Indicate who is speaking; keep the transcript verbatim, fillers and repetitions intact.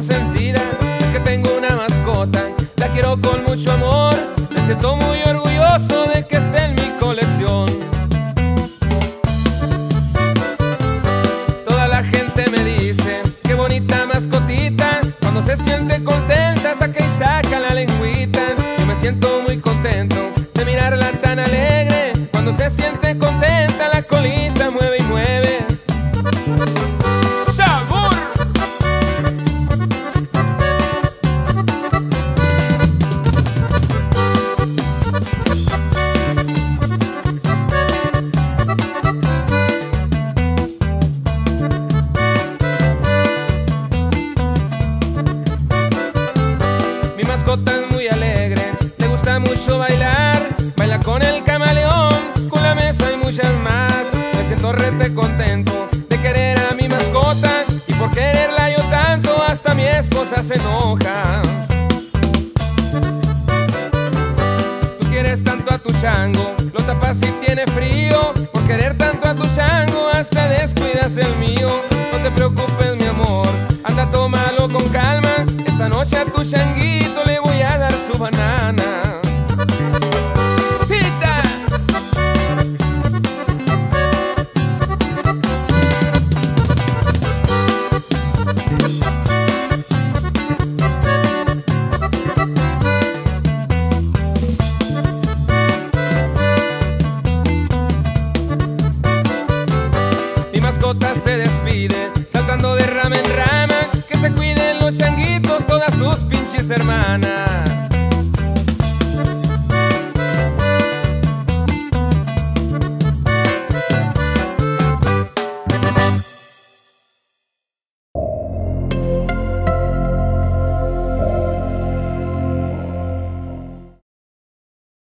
Speaker 1: consentida. Es que tengo una mascota, la quiero con mucho amor. Me siento muy orgulloso de que esté en mi colección. Toda la gente me dice, qué bonita mascotita. Cuando se siente contenta, saca y saca la lengüita. Yo me siento muy contento de mirarla tan alegre. Cuando se siente contenta, la colita mueve y mueve. ¡Sabor! Mi mascota es muy alegre, le gusta mucho bailar. Baila con el camaleón, con la mesa y muchas más. Me siento rete contento de querer a mi mascota, y por quererla yo tanto hasta mi esposa se enoja. Tú quieres tanto a tu chango, lo tapas si tiene frío. Por querer tanto a tu chango hasta descuidas el mío. No te preocupes mi amor, anda tómalo con calma. Esta noche a tu changuito le voy a dar su banana. Mi mascota se despide, saltando de rama en rama. Que se cuiden los changuitos, todas sus pinches hermanas.